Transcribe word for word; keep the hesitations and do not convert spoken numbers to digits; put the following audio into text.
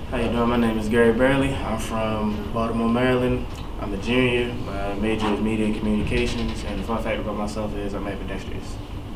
How you doing? My name is Gary Burley. I'm from Baltimore, Maryland. I'm a junior. My major is media and communications, and the fun fact about myself is I'm ambidextrous.